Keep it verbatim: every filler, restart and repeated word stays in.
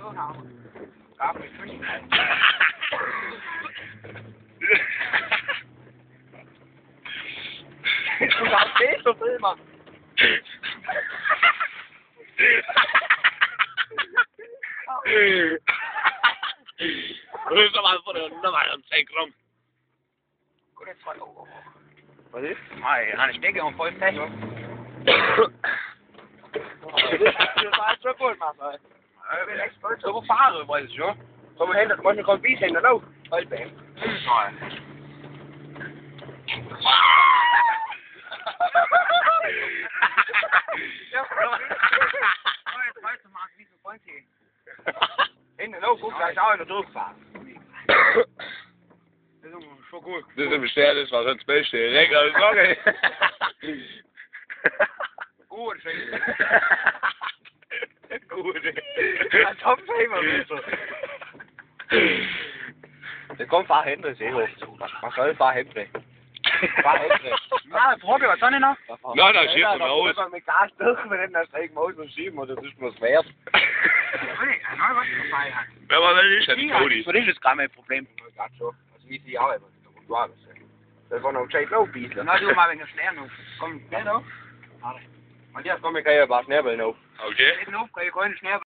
Go now. Got me three. Du har det så fedt, mand. Det er så meget for det undervej om tre krum. Gå det tre over. Hvad er det? Nej, han er stikket om folk fast. Det er bare så godt, mand. Så hvor far du, hvor er det så? Så må hente, må jeg komme vise hende nu. Hold bag. Nej. Hende nu, god gang, så er du far. Det er så godt. Det er simpelthen svært, det var sådan et spændende. Det rækker det nok af. God det, sagde God det. Jeg er top fem, så. Det kom far hente, siger jeg. Man skal jo far hente det. Far hente det. Nej, prøv det var sådan endnu. Nå, der er shit på noget. Det er med klar sted med den der strik måde, du siger mig, det er svært. Han har jo også en fejl her. Hvad var det, så det god i? Så det er lidt skræmme et problem. Altså, vi siger, jeg du har det. Det får nogle tage lov biler. Nå, du er meget væk snære nu. Kom, ja nu. Og der kommer jeg bare snæppe nu. Okay. Nu kan jeg gå ind og snære.